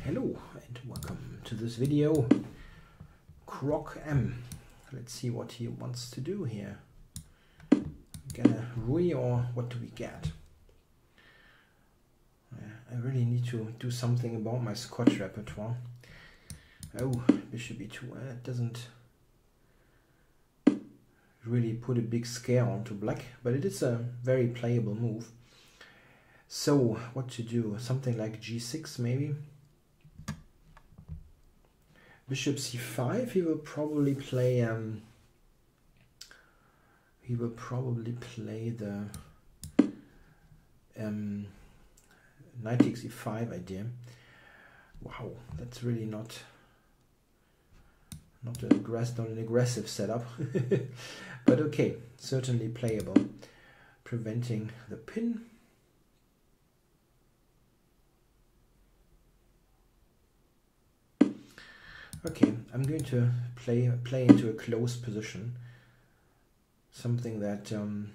Hello and welcome to this video. Croc M. Let's see what he wants to do here. Get a Rui or what do we get? I really need to do something about my Scotch repertoire. Oh, Bishop E2. It doesn't really put a big scare onto black, but it is a very playable move. So what to do? Something like G6 maybe. Bishop C5. He will probably play the knight takes E5 idea. Wow, that's really not an aggressive setup, but okay, certainly playable. Preventing the pin. Okay, I'm going to play into a closed position. Something that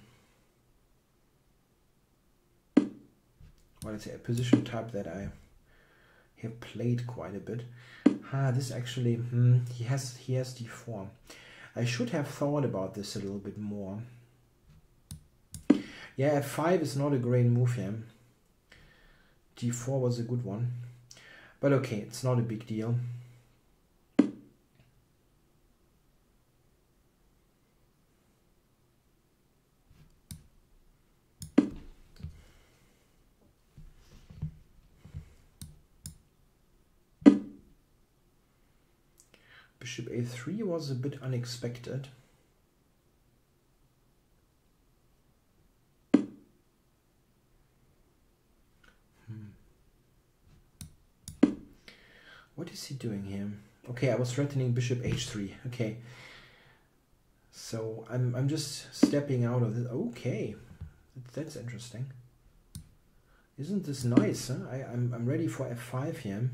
well, let's say a position type that I have played quite a bit. This actually he has D4. I should have thought about this a little bit more. Yeah, F5 is not a great move here. D4 was a good one, but okay, it's not a big deal. Bishop A3 was a bit unexpected. What is he doing here? Okay, I was threatening Bishop H3. Okay, so I'm just stepping out of this. Okay, that's interesting. Isn't this nice? Huh? I'm ready for F5 here.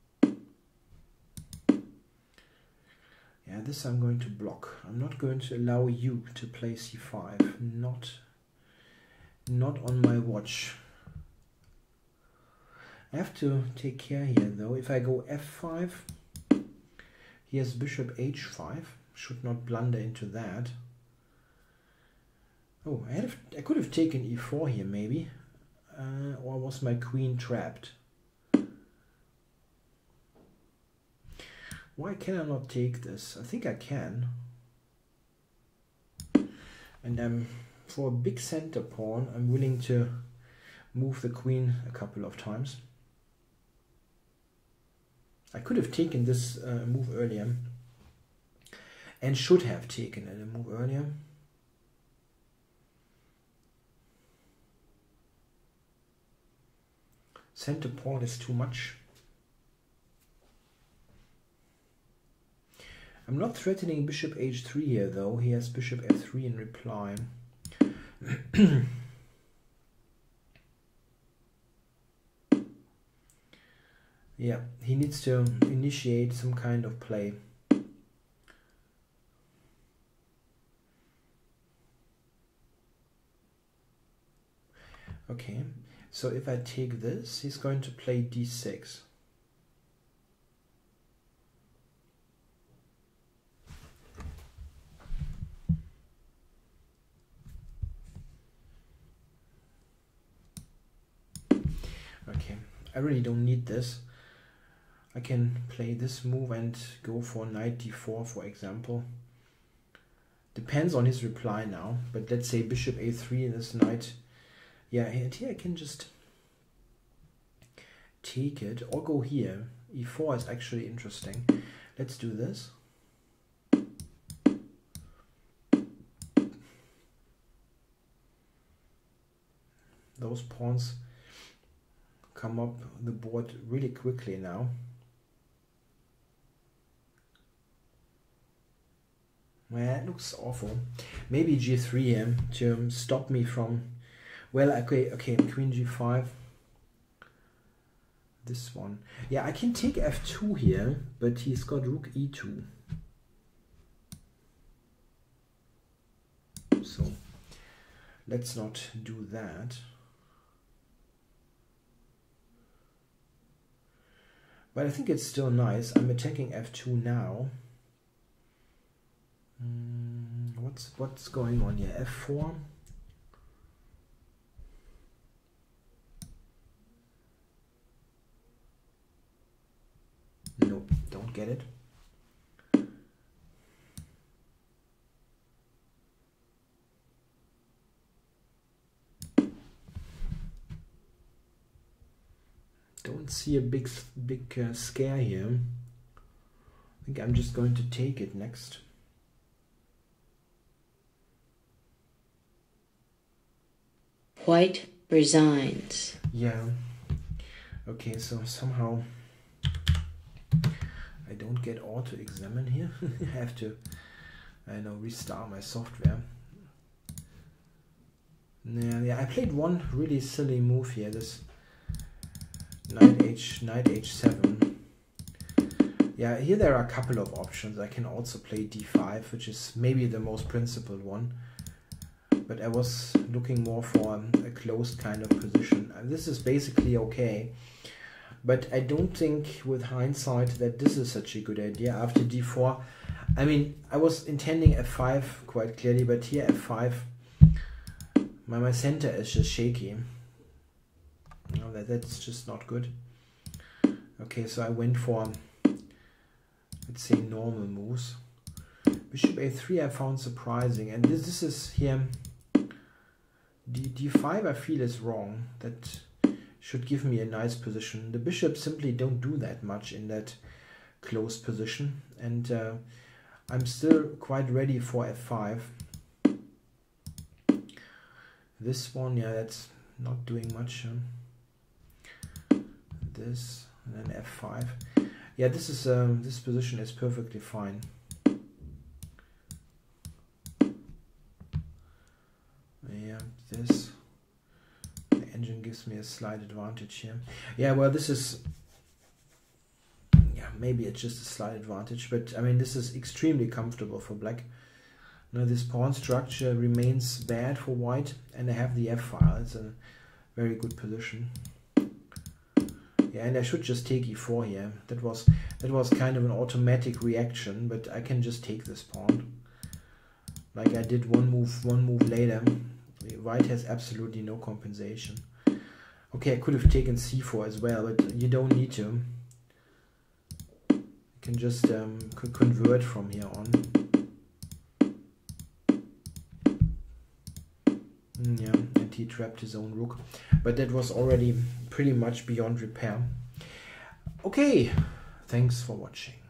Yeah, this I'm going to block. I'm not going to allow you to play C5. Not on my watch. I have to take care here though. If I go F5, here's Bishop H5. Should not blunder into that. Oh, I could have taken E4 here maybe. Or was my queen trapped? Why can I not take this? I think I can. And for a big center pawn, I'm willing to move the queen a couple of times. I could have taken this move earlier. And should have taken it a move earlier. Center pawn is too much. I'm not threatening Bishop H3 here though. He has Bishop F3 in reply. Yeah, he needs to initiate some kind of play. Okay, so if I take this, he's going to play D6. Okay, I really don't need this. I can play this move and go for knight D4, for example. Depends on his reply now, but let's say Bishop A3 and this knight. Yeah, and here I can just take it or go here. E4 is actually interesting. Let's do this. Those pawns come up the board really quickly now. Well, it looks awful. Maybe G3 here to stop me from... Well, okay, Queen G5. This one. Yeah, I can take F2 here, but he's got Rook E2. So, let's not do that. But I think it's still nice. I'm attacking f2 now. What's going on here? f4. Nope, don't get it. Don't see a big scare here. I think I'm just going to take it next. White resigns. Yeah. Okay, so somehow I don't get auto examine here. I have to, I know, restart my software. Yeah, I played one really silly move here. This knight h7. Yeah, here there are a couple of options. I can also play d5, which is maybe the most principled one. But I was looking more for a closed kind of position. And this is basically okay. But I don't think with hindsight that this is such a good idea. After d4, I mean, I was intending f5 quite clearly, but here f5, my center is just shaky. You know, that's just not good. Okay, so I went for, let's say, normal moves. Bishop a3 I found surprising, and this is here. D5 I feel is wrong. That should give me a nice position. The bishops simply don't do that much in that closed position, and I'm still quite ready for f5. This one, yeah, that's not doing much. This and then f5. Yeah, this is this position is perfectly fine. Yeah, this. The engine gives me a slight advantage here. Yeah, well, this is, yeah, maybe it's just a slight advantage, but I mean, this is extremely comfortable for black. Now this pawn structure remains bad for white, and I have the f-file. It's a very good position. Yeah, and I should just take e4 here. That was kind of an automatic reaction, but I can just take this pawn. Like I did one move later. White has absolutely no compensation. Okay, I could have taken c4 as well, but you don't need to. You can just convert from here on. Yeah, and he trapped his own rook, but that was already pretty much beyond repair. Okay, thanks for watching.